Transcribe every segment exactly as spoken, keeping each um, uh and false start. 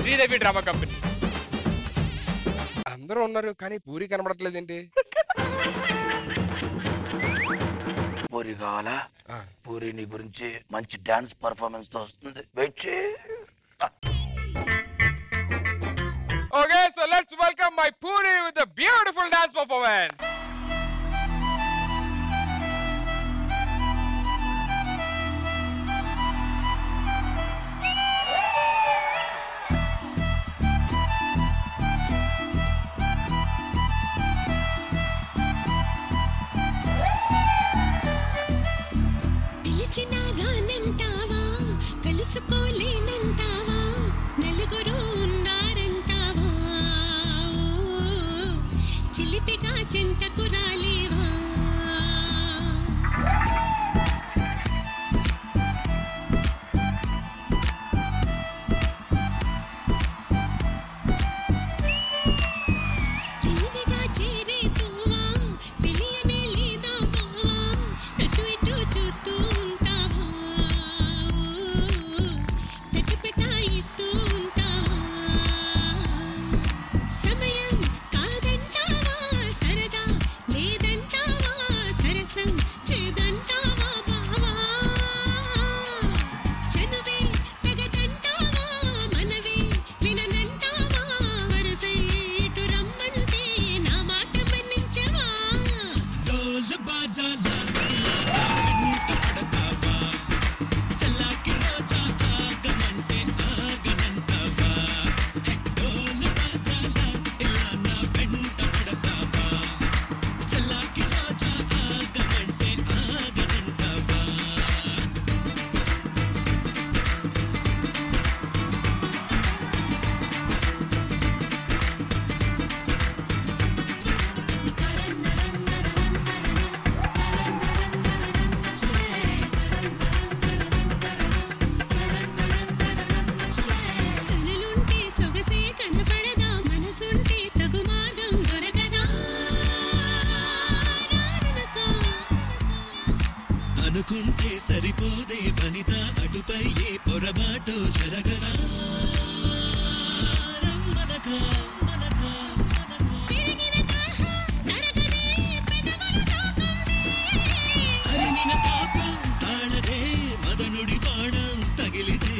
Sridevi drama company. అందరూ ఉన్నారు కానీ పూరి కనబడట్లేదేంటి? పూరి కావాలా? పూరి నీ గురించి మంచి డాన్స్ పర్ఫార్మెన్స్ తో వస్తుంది, వెయిట్ చే. Okay, so let's welcome my Puri with a beautiful dance performance. అనుకుంటే సరిపోదే వనిత అడుపై ఏ పొరబాటు జరగదా రమ్మనగా మనగా తిరిగిన దాహం నరగదే పెదవుల తాకందే హరినిన పాపం తాళదే మదనుడి బాణం తగిలిదే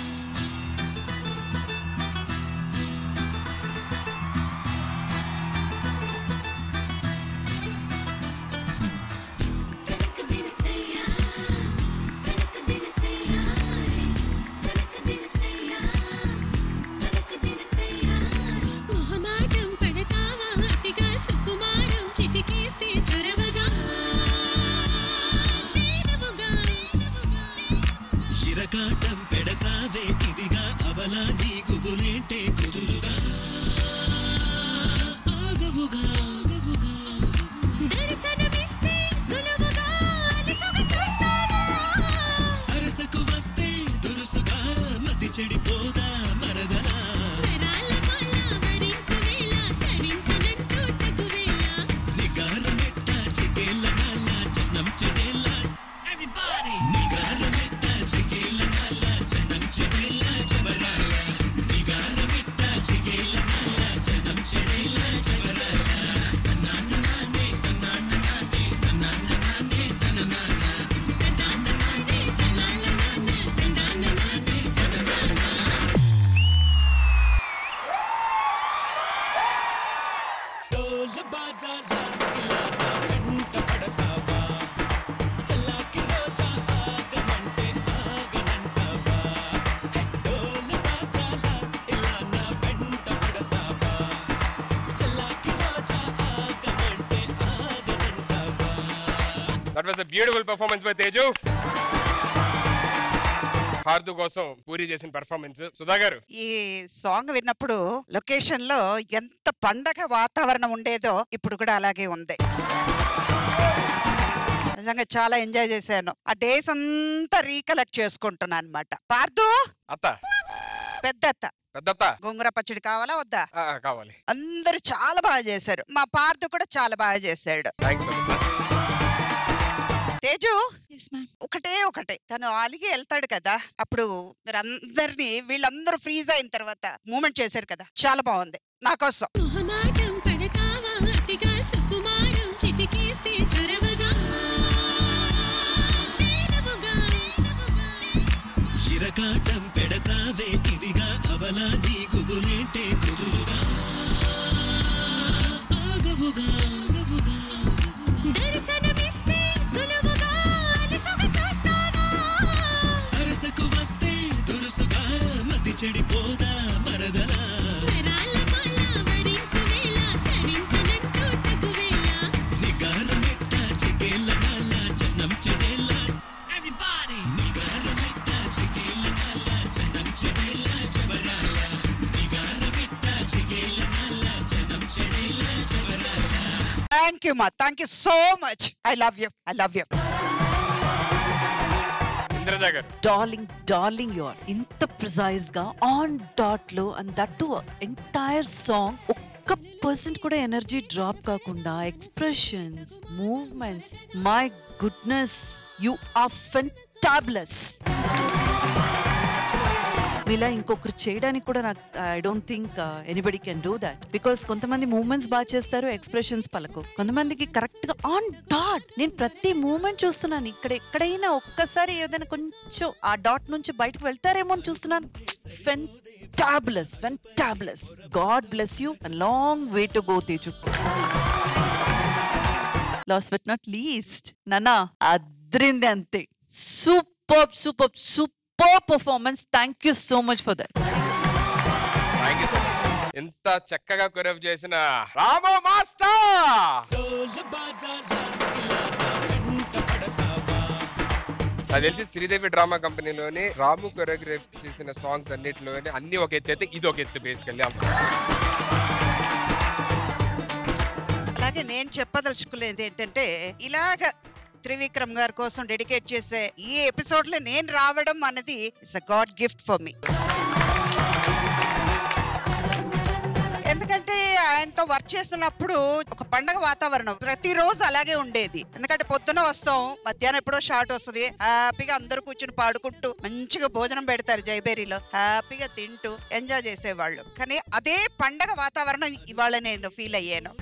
కాటం పెడతావే ఇదిగా అవలా నీ గుబులేంటే కుదురుగా ఆగవుగా దర్శనమిస్తే సులువుగా అలసగా చూస్తావా సరసకు వస్తే దురుసుగా మతి చెడిపోదా మరదలా నిగారమెట్ట చిగేళ్ళ నాల జనం చెడేళ్ళ everybody నిగారమెట్ట చిగేళ్ళ నాల జనం చెడేళ్ళ జవరాల నిగారమెట్ట చిగేళ్ళ నాల జనం చెడేళ్ళ జవరాల తన్నాన నానే తన్నాన నానే తన్నాన నానే తన్నాన తన్నాన నానే తన్నాన నానే తన్నాన నానే తన్నాన డోల బాజాల ఇలానా వెంట పడతావా చల్లాకి రోజా ఆగమంటే ఆగనంటావా డోల బాజాల ఇలానా వెంట పడతావా చల్లాకి రోజా ఆగమంటే ఆగనంటావా. That was a beautiful performance by Teju. హార్దు కోసం పూరి చేసిన పెర్ఫార్మెన్స్. సుధా గారు, ఈ సాంగ్ విన్నప్పుడు లొకేషన్ లో ఎంత పండగ వాతావరణం ఉండేదో ఇప్పుడు కూడా అలాగే ఉంది. నిజంగా చాలా ఎంజాయ్ చేశాను. ఆ డేస్ అంతా రీకలెక్ట్ చేసుకుంటున్నాను అనమాట. పార్దు అత్త పెద్దత్త పెద్దత్త గోంగూర పచ్చడి కావాలా వద్దా? ఆ, కావాలి. అందరూ చాలా బాగా చేశారు. మా పార్దు కూడా చాలా బాగా చేశాడు. థ్యాంక్స్. తేజు ఒకటే ఒకటే తను అలిగి వెళ్తాడు కదా, అప్పుడు మీరందరినీ వీళ్ళందరూ ఫ్రీజ్ అయిన తర్వాత మూమెంట్ చేశారు కదా, చాలా బాగుంది. నా కోసం చిరకాటం పెడతావే ఇదిగా అవలా నీ గుబులేంటే కుదురుగా ఆగవుగా దర్శనమిస్తే సులువుగా అలసగా చూస్తావా సరసకు వస్తే దురుసుగా మతి చెడిపోదా మరదలా వరాల మాల వరించు వేళ ధరించనంటూ తగువేళ నిగారమెట్ట చిగేళ్ళ నాల జనం చెడేళ్ళ ఎవ్రీబడీ నిగారమెట్ట చిగేళ్ళ నాల జనం చెడేళ్ళ జబరాల నిగారమెట్ట చిగేళ్ళ నాల జనం చెడేళ్ళ జబరాల. థ్యాంక్ యూ మా, thank you so much. I love you, I love you. Darling darling you are ఇంత ప్రిసైజ్ గా ఆన్ డాట్ లో and that to entire song ఒక్క పర్సెంట్ కూడా ఎనర్జీ డ్రాప్ కాకుండా expressions movements, my goodness you are fantabulous. ఇలా ఇంకొకరు చేయడానికి కూడా నాకు I don't think anybody can do that. Because కొంతమంది మూవ్మెంట్స్ బాగా చేస్తారు, ఎక్స్ప్రెషన్స్ పలకు. కొంతమందికి కరెక్ట్ గా ఆన్ డాట్. నేను ప్రతి మూవ్మెంట్ చూస్తున్నాను. ఇక్కడ ఎక్కడైనా ఒక్కసారి ఏదైనా కొంచెం ఆ డాట్ నుంచి బయటకు వెళ్తారేమో అని చూస్తున్నాను. Fantabulous, fantabulous. God bless you and long way to go Teju. Last but not least నానా అద్రింది అంతే. Super super super performance. Thank you so much for that. Thank you so much. ఎంత చక్కగా కొరియోగ్రాఫ్ చేసిన రాము మాస్టర్. అది తెలిసి శ్రీదేవి డ్రామా కంపెనీలోని రాము choreograph చేసిన సాంగ్స్ అన్నిటిలోని అన్ని ఒక ఎత్తు అయితే ఇది ఒక ఎత్తు బేసికల్లీ. అలాగే నేను చెప్పదలుచుకోలేదు ఏంటంటే, ఇలాగ త్రివిక్రమ్ గారి కోసం డెడికేట్ చేసే ఈ ఎపిసోడ్ లో నేను రావడం అన్నది it's a God gift for me. ఎందుకంటే ఆయనతో వర్క్ చేస్తున్నప్పుడు ఒక పండగ వాతావరణం ప్రతిరోజు అలాగే ఉండేది. ఎందుకంటే పొద్దున వస్తాం, మధ్యాహ్నం ఎప్పుడో షార్ట్ వస్తుంది, హ్యాపీగా అందరూ కూర్చుని పాడుకుంటూ మంచిగా భోజనం పెడతారు జైబేరీలో, హ్యాపీగా తింటూ ఎంజాయ్ చేసేవాళ్ళు. కానీ అదే పండగ వాతావరణం ఇవాళ నేను ఫీల్ అయ్యాను.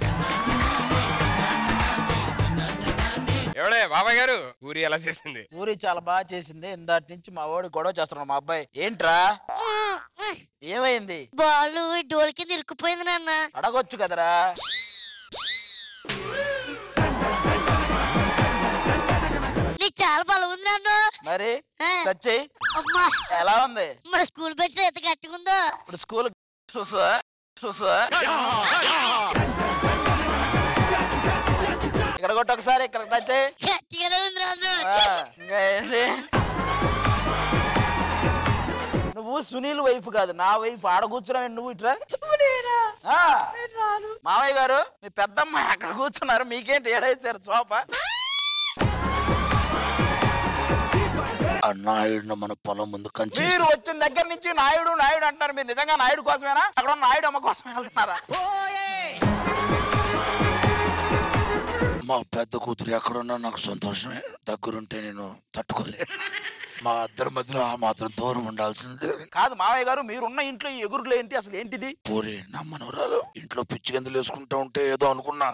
ఎవడే బాబాయ్ గారు, ఊరి ఎలా చేసింది? ఊరి చాలా బాగా చేసింది. ఇందాటి నుంచి మా వాడు గొడవ చేస్తున్నాడు. మా అబ్బాయి ఏంట్రా ఏమైంది? బాలు డోల్ కింద ఇరుక్కుపోయింది నాన్న. అడగొచ్చు కదరా. నీకు చాలా బలం ఉంది నాన్న. మరి వచ్చి అమ్మా ఎలా ఉంది? మన స్కూల్ బెంచ్ ఎంత గట్టిగుందో. ఇప్పుడు స్కూల్ చూసా చూసా ఇక్కడ కొట్టి ఒకసారి ఇక్కడ టచ్ గట్టిగానే ఉంది నాన్న. నువ్వు సునీల్ వైఫ్ కాదు, నా వైఫ్. ఆడ కూర్చున్నావు నువ్వు ఇట్రా. మామయ్య గారు మీ పెద్దమ్మ అక్కడ కూర్చున్నారు, మీకేంటి ఏడేసారు సోఫా? నాయుడు మన పొలం ముందు కంచి. మీరు వచ్చిన దగ్గర నుంచి నాయుడు నాయుడు అంటారు. మీరు నిజంగా నాయుడు కోసమేనా? అక్కడ నాయుడు అమ్మ కోసమే వెళ్తున్నారా? మా పెద్ద కూతురు ఎక్కడున్నా నాకు సంతోషమే. దగ్గరుంటే నేను తట్టుకోలే. మా ఇద్దరి మధ్యలో ఆ మాత్రం దూరం ఉండాల్సిందే. కాదు మామయ్య గారు, మీరున్న ఇంట్లో ఎగురులు ఏంటి అసలు? ఏంటిది? పూరి నా మనవరాలు ఇంట్లో పిచ్చి గందులు వేసుకుంటా ఉంటే ఏదో అనుకున్నా.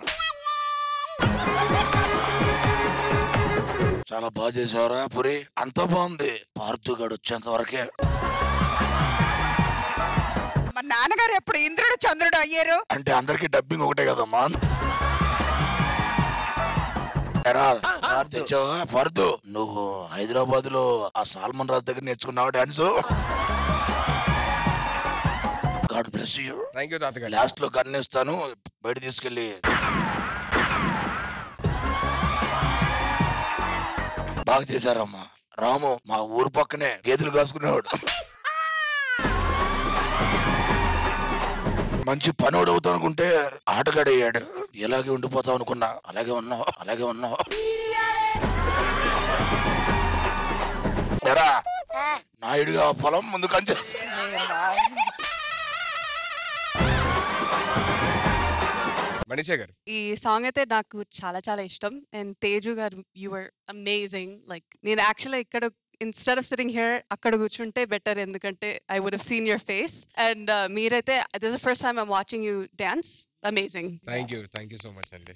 చాలా బాగా చేసావరా పూరి, అంతా బాగుంది. పార్థుగాడు వచ్చేంత వరకే. మా నాన్నగారు ఎప్పుడు ఇంద్రుడు చంద్రుడు అయ్యారు అంటే అందరికి డబ్బింగ్ ఒకటే కదమ్మా. తెచ్చావా పర్దు? నువ్వు హైదరాబాద్ లో ఆ సాల్మన్ రాజు దగ్గర నేర్చుకున్నావా dance? God bless you. Thank you తాతగారు. లాస్ట్ లో కన్నేస్తాను, బయట తీసుకెళ్ళి. బాగా చేశారమ్మా. రాము మా ఊరు పక్కనే గేదెలు కాసుకునేవాడు. మంచి పనోడు అవుతావు అనుకుంటే ఆటగాడయ్యాడు. ఎలాగే ఉండిపోతావు అనుకున్నా, అలాగే ఉన్నావు, అలాగే ఉన్నావు. ఎరా నాయుడుగా పొలం ముందు కంచేస్తా. మనీషా గారు ఈ సాంగ్ అయితే నాకు చాలా చాలా ఇష్టం. అండ్ తేజు గారు యు ఆర్ అమేజింగ్. లైక్ నేను యాక్చువల్గా ఇక్కడ ఇన్స్టెడ్ ఆఫ్ సిట్టింగ్ హియర్ అక్కడ కూర్చుంటే బెటర్, ఎందుకంటే I would have seen your face. And మీరైతే this is the first time I'm watching you dance. Amazing. Thank you thank you so much అండి.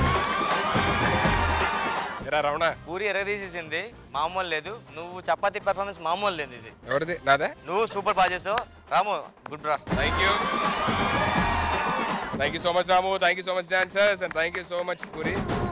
రమణ పూరి ఎరగదీసేసింది మామూలు లేదు, నువ్వు చపాతీ పెర్ఫార్మెన్స్ మామూలు లేదు. ఇది ఎవరిది? నాదా? నువ్వు సూపర్ బాగా చేసావు రాము. గుడ్ రా. Thank you thank you so much Ramu. Thank you so much dancers and thank you so much puri.